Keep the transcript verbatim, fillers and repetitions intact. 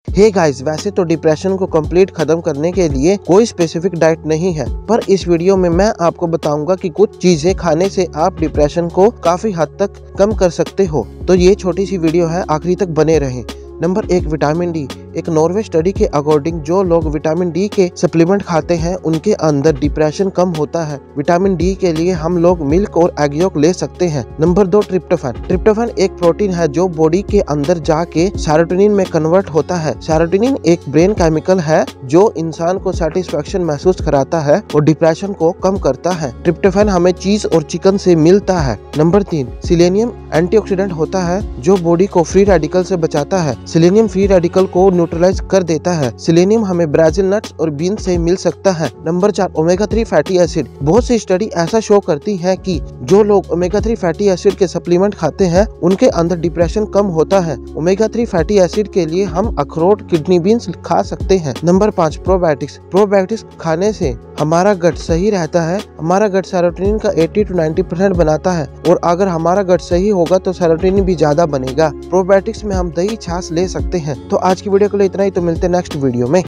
Hey guys, वैसे तो depression को कंप्लीट खत्म करने के लिए कोई स्पेसिफिक डाइट नहीं है, पर इस वीडियो में मैं आपको बताऊंगा कि कुछ चीजें खाने से आप डिप्रेशन को काफी हद तक कम कर सकते हो। तो ये छोटी सी वीडियो है, आखिरी तक बने रहें। नंबर एक, विटामिन डी। एक नॉर्वे स्टडी के अकॉर्डिंग जो लोग विटामिन डी के सप्लीमेंट खाते हैं उनके अंदर डिप्रेशन कम होता है। विटामिन डी के लिए हम लोग मिल्क और एग योक ले सकते हैं। नंबर दो, ट्रिप्टोफैन। ट्रिप्टोफैन एक प्रोटीन है जो बॉडी के अंदर जाके सेरोटोनिन में कन्वर्ट होता है। सेरोटोनिन एक ब्रेन केमिकल है जो इंसान को सेटिस्फेक्शन महसूस कराता है और डिप्रेशन को कम करता है। ट्रिप्टोफैन हमें चीज और चिकन से मिलता है। नंबर तीन, सिलेनियम एंटीऑक्सीडेंट होता है जो बॉडी को फ्री रेडिकल से बचाता है। सिलेनियम फ्री रेडिकल को न्यूट्रलाइज कर देता है। सिलेनियम हमें ब्राज़िल नट्स और बीन से मिल सकता है। नंबर चार, ओमेगा थ्री फैटी एसिड। बहुत सी स्टडी ऐसा शो करती है कि जो लोग ओमेगा थ्री फैटी एसिड के सप्लीमेंट खाते हैं उनके अंदर डिप्रेशन कम होता है। ओमेगा थ्री फैटी एसिड के लिए हम अखरोट, किडनी बीन्स खा सकते हैं। नंबर पाँच, प्रोबायोटिक्स। प्रोबायोटिक्स खाने से हमारा गट सही रहता है। हमारा गट सेरोटोनिन का अस्सी टू नब्बे परसेंट बनाता है और अगर हमारा गट सही होगा तो सेरोटोनिन भी ज्यादा बनेगा। प्रोबायोटिक्स में हम दही, छाछ ले सकते हैं। तो आज की वीडियो के लिए इतना ही, तो मिलते हैं नेक्स्ट वीडियो में।